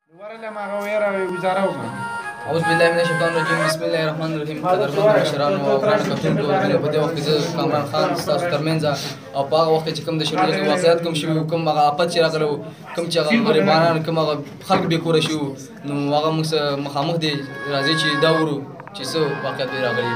أعوذ بالله من الشيطان الرجيم بسم الله الرحمن الرحیم قدرمنو مشرانو او ګرانو کتونکو په دې وخت کې زه کامران خان ستاسو ترمنځ او په هغه وخت کې چې کوم د شروع کې واقعیت کوم شوي کوم هغه آفت چې راغلی کوم چې هغه غریبانان کوم هغه خلک بې کوره شوي نو هغه موږ سره مخامخ دي راځئ چې دا وګورو چې څه واقعیت دی راغلی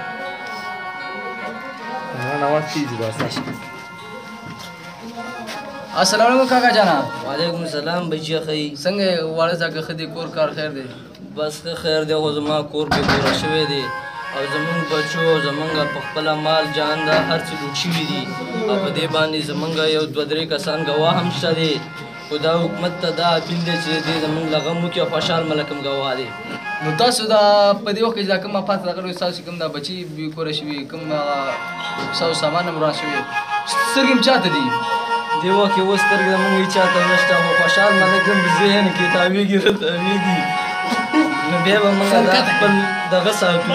السلام علیکم کاکا جانا وعلیکم السلام بچیا خی څنګه واړه ځکه خدي کور کار خیر دی بس خیر دی خو زما کور به پوره شوی دی او زمونږ بچو زمونږ په خپله مال جان دا هر څه لوټ شوي دي او په دې باندې زمونږ یو دوه درې کسان ګواه هم شته دی خو دا حکومت ته دا اپیل دی چې دې زمونږ له غم وکړي او خوشحال ملک هم ګواه دی نو تاسو دا په دې وخت کې دا کوم آفات راغلی ستاسو کوم دا بچي بې کوره شوي کوم ستاسو سامان هم وران شوي سترګې هم چاته دي دې وخت کې اوس سترګې زمونږ هېڅ چاته نشته خو خوشحال ملک هم ذهن کې تاویږي راتاویږي نو بیا به موږ دا خپل دغه ساتو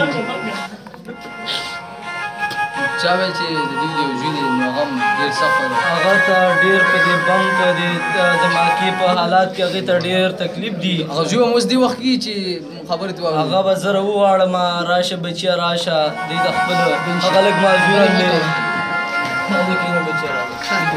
چا ویل چې د دوی د یو زوی دی نو هغه هم ډېر سخت دی هغه ته ډېر په دې بم په دې دماغي په حالات کې هغې ته ډېر تکلیف دي هغه زوی هم اوس دې وخت کې چې خبرې ته هغه به زه راوغواړم راشه بچیه راشه دوی د خپل هغه لږ معذوره دی هغه کښېنه بچیه راشه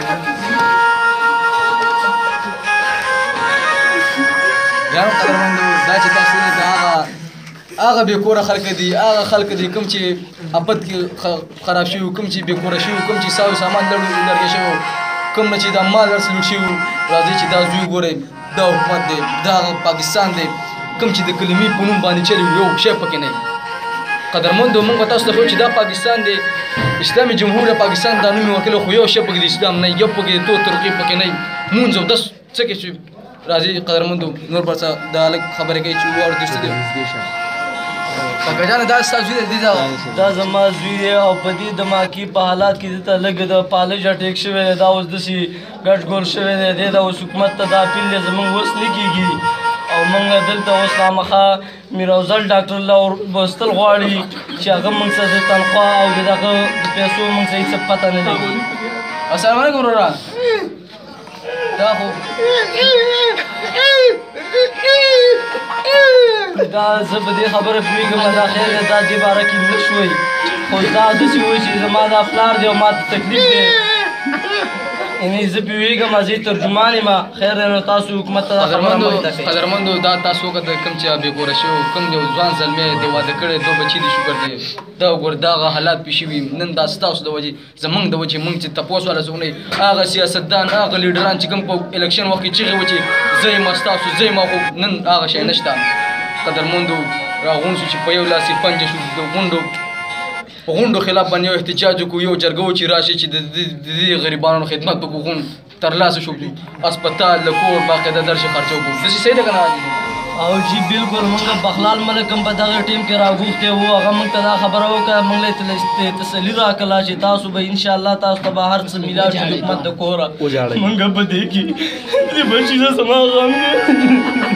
ګرانو قدرمندو دا چې تاسو د هغه بې کوره خلک دي هغه خلک دي کوم چې آفت کې خراب شوي کوم چې بې کوره شوي کوم چې ساو سامان لرګی شوی کوم نه چې دا مال ورس لوټ شوي راځئ چې دا زوی ګورئ دا حکومت دی دا پاکستان دی کوم چې د کلمې په نوم باندې چلي یو شی پکې نه قدرمندو موږ به تاسو ته ښیو چې دا پاکستان دی اسلامي جمهوریت پاکستان دا نوم یې ورکړی خو یو شی پکې د اسلام نه یو پکې د تو ترقي پکې نه مونځ او دس څه کې چې راځي قدرمندو نور پر څه دا لږ خبرې کوي چې واړه دوستي دی کاکا جانه دا ستا زوی دی دا زما زوی دی او په دې دماغي په حالات کې دته لږ د پالج اټیک شوی دی دا اوس داسې ګډ ګول شوی دی دی دا اوس حکومت ته دا اپیل دی زموږ اوس نه کېږي او موږ دلته اوس خامخا میرافضل ډاکټر له وربوستل غواړي چې هغه موږ سره د تنخوا او د دغه د پیسو موږ سره هېڅ پته نه لګي السلام علیکم وروره دا خو دا زه په دې خبره پوهېږم دا خیر دی دا دې باره کې نه شوی خو دا داسې وایي چې زما دا پلار دی او ما ته تکلیف دی یعنې زه پوهېږم زه ترجمان یم خیر دی نو تاسو حکومت ته دا خبره مه قدرمندو دا تاسو وکړه کوم چې بې کوره شوي کوم یو ځوان زلمی دی واده کړی دو بچي دي شکر دی دا وګوره دا هغه حالات پېښ شوي نن دا ستاسو د وجې زموږ د وجې موږ چې تپوس والا څوک نه هغه سیاستدان هغه لیډران چې کوم په الکشن وخت کې چغې وه چې زه یم ستاسو زه یم خو نن هغه شی نشته قدرمندو راغونډ شو چې په یو لاس یې پنجه شو د غونډو خلاف باندې یو احتجاج وکړو یو جرګه و چې راشي چې د دې غریبانو خدمت وکړو غونډ ترلاسه شو اسپتال له کور باقاعده درشي خرچه وکړو داسې صحیح ده که نه او جی بالکل موږ بخلال ملک هم په دغه ټیم کې راغوښتی وو هغه موږ ته دا خبره وکړه موږ له تسلي راکړله چې تاسو به انشاءالله تاسو ته به هر څه میلاو شي حکومت د کوره موږ په دې کې دې بچي نه زما غم دی